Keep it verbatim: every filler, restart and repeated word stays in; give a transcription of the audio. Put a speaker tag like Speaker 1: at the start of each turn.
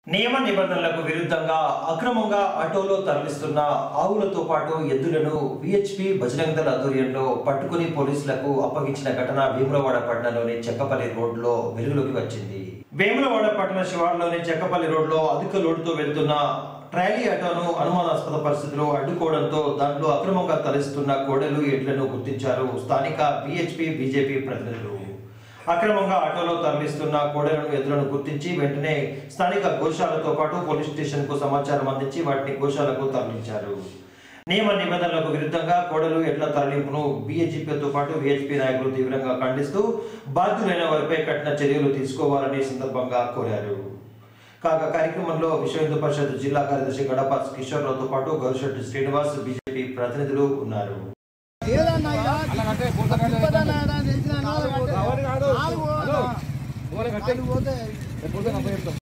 Speaker 1: నియమ నిబంధనలకు విరుద్ధంగా అక్రమంగా ఆటోలో తరలిస్తున్న ఆవులతో పాటు ఎద్దులను విహెచ్పి బజరంగ దళ ఆధ్వర్యంలో పట్టుకుని పోలీసులకు అప్పగించిన ఘటన వేములవాడ పట్టణంలోని చెక్కపల్లి రోడ్లో వెలుగులోకి వచ్చింది. వేములవాడ పట్టణ శివారులోని చెక్కపల్లి రోడ్లో అధిక లోడుతో వెళ్తున్న ట్రాలీ ఆటోను అనుమానాస్పద పరిస్థితిలో అడ్డుకోవడంతో దాంట్లో అక్రమంగా తరలిస్తున్న కోడెలు ఎడ్లను గుర్తించారు స్థానిక విహెచ్పి బీజేపీ ప్రతినిధులు. అక్రమంగా ఆటోలో తరలిస్తున్న కోడెలను ఎద్దులను గుర్తించి వెంటనే స్థానిక గోశాలతో పాటు పోలీస్ స్టేషన్ కు సమాచారం అందించి వాటిని గోశాలకు తరలించారు. నియమ నిబంధనలకు విరుద్ధంగా కోడెలు ఎడ్ల తరలింపును బీజేపీతో పాటు విహెచ్పి నాయకులు తీవ్రంగా ఖండిస్తూ బాధ్యులైన వారిపై కఠిన చర్యలు తీసుకోవాలని సందర్భంగా కోరారు. కాగా కార్యక్రమంలో విశ్వ హిందూ పరిషత్ జిల్లా కార్యదర్శి గడప కిషోర్రావుతో పాటు గౌరిశెట్టి శ్రీనివాస్ బీజేపీ ప్రతినిధులు ఉన్నారు.